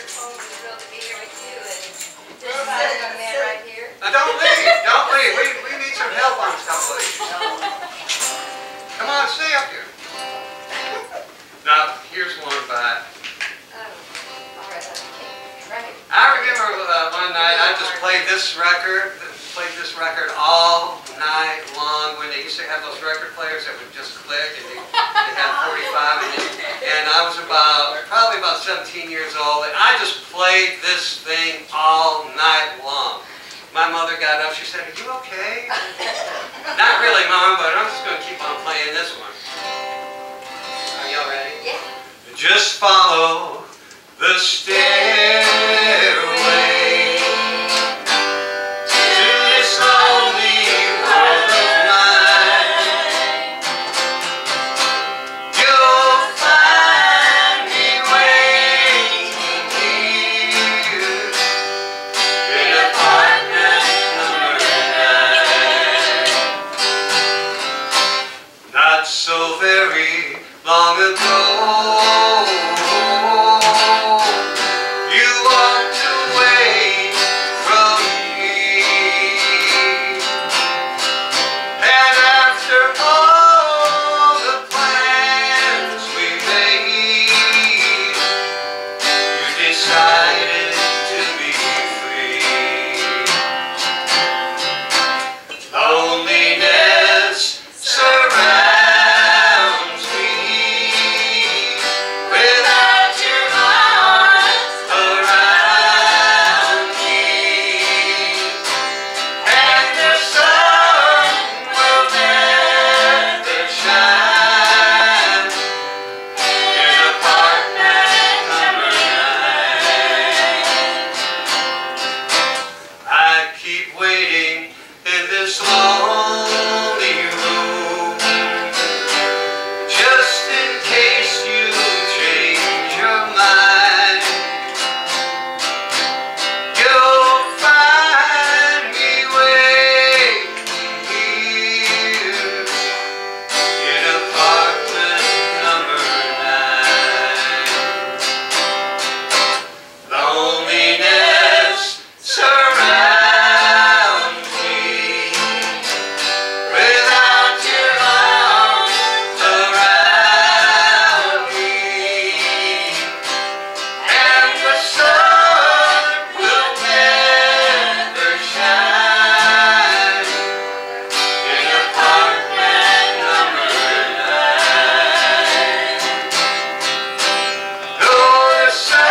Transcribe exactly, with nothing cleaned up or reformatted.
totally thrilled to be here with you and this young man right here. Now don't leave, don't leave. We, we need some help on this couple of these. Come on, stay up here. Now, here's one by... Oh, all right, okay. Right. I remember uh, one night I just played this record, played this record all night long when they used to have those record players that would just click and they, they had forty-five in it. And I was about, probably about seventeen years old, and I just played this thing all night long. My mother got up, she said, "Are you okay?" Not really, Mom, but I'm just going to keep on playing this one. Are y'all ready? Yeah. Just follow the stairway to this lonely world of mine. You'll find me waiting here in apartment number nine. Not so very long ago, the sun